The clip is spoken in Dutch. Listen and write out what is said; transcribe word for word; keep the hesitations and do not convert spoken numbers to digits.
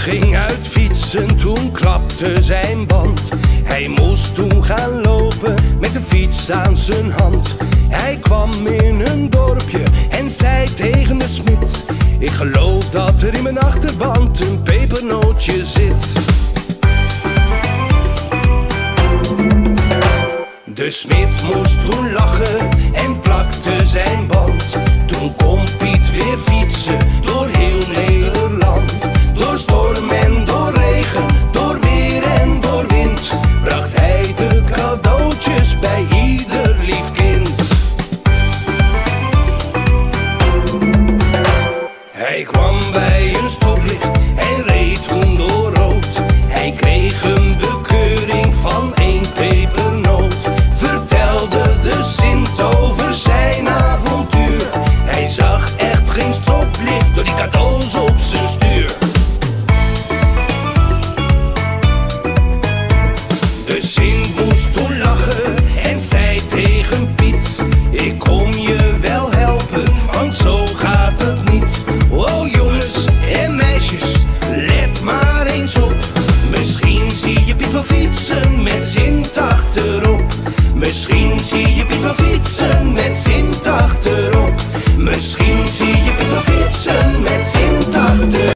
ging uit fietsen, toen klapte zijn band. Hij moest toen gaan lopen met de fiets aan zijn hand. Hij kwam in een dorpje en zei tegen de smid: ik geloof dat er in mijn achterband een pepernootje zit. De smid moest toen lachen en plakte zijn band. Toen kon Piet weer fietsen door heel Nederland. Door storm en door regen, door weer en door wind, bracht hij de cadeautjes bij ieder lief kind. Hij kwam bij een stoplicht en reed toen door rood. Hij kreeg een bekeuring van één pepernoot. Vertelde de Sint over zijn avontuur. Hij zag echt geen stoplicht door die cadeaus op zijn stuur. De Sint moest toen lachen en zei tegen Piet: ik kom je wel helpen, want zo gaat het niet. Oh jongens en meisjes, let maar eens op. Misschien zie je Piet wel fietsen met Sint achterop. Misschien zie je Piet wel fietsen met Sint achterop. Misschien zie je Piet wel fietsen met Sint